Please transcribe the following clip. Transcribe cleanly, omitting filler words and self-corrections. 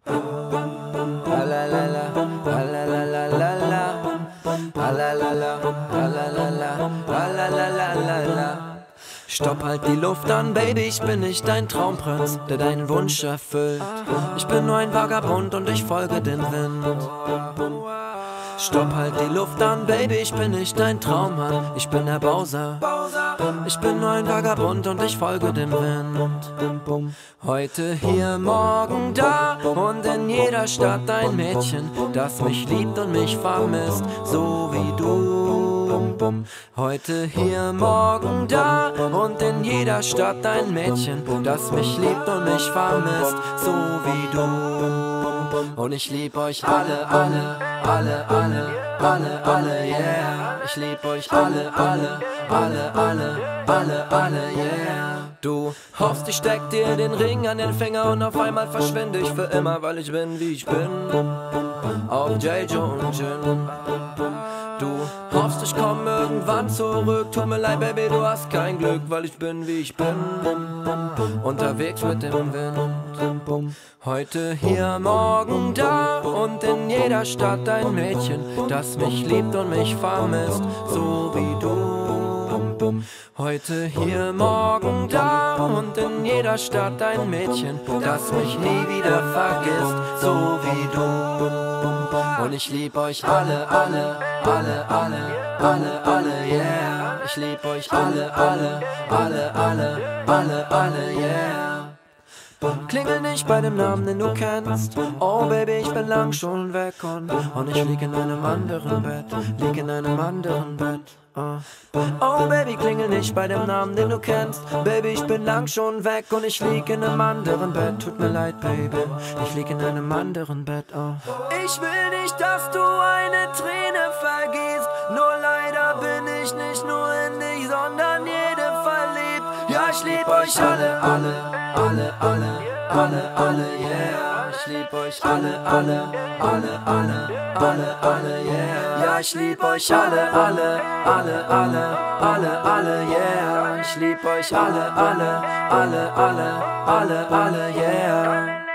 Stopp, halt die Luft an, Baby, ich bin nicht dein Traumprinz, der deinen Wunsch erfüllt. Ich bin nur ein Vagabund und ich folge dem Wind. Stopp, halt die Luft an, Baby, ich bin nicht dein Traummann, ich bin der Bowser. Ich bin nur ein Vagabund und ich folge dem Wind. Heute hier, morgen da und in jeder Stadt ein Mädchen, das mich liebt und mich vermisst, so wie du. Heute hier, morgen da und in jeder Stadt ein Mädchen, das mich liebt und mich vermisst, so wie du. Und ich lieb euch alle, yeah. Ich lieb euch alle, yeah. Du hoffst, ich steck dir den Ring an den Finger und auf einmal verschwinde ich für immer, weil ich bin, wie ich bin. Auf J.J. und Jin. Du hoffst, ich komm irgendwann zurück. Tut mir leid, Baby, du hast kein Glück, weil ich bin, wie ich bin. Unterwegs mit dem Wind. Heute hier, morgen da und in jeder Stadt ein Mädchen, das mich liebt und mich vermisst, so wie du. Heute hier, morgen da und in jeder Stadt ein Mädchen, das mich nie wieder vergisst, so wie du. Und ich lieb euch alle, yeah. Ich lieb euch alle, yeah. Klingel nicht bei dem Namen, den du kennst. Oh Baby, ich bin lang schon weg und ich lieg in einem anderen Bett, lieg in einem anderen Bett. Oh Baby, klingel nicht bei dem Namen, den du kennst. Baby, ich bin lang schon weg und ich lieg in einem anderen Bett. Tut mir leid, Baby, ich lieg in einem anderen Bett. Ich will nicht, dass du eine Träne vergießt. Nur leider bin ich nicht nur in dich, sondern jede verliebt. Ja, ich lieb euch alle, yeah. Ich lieb euch alle, yeah. Ja, ich lieb euch alle, yeah. Ich lieb euch alle, yeah.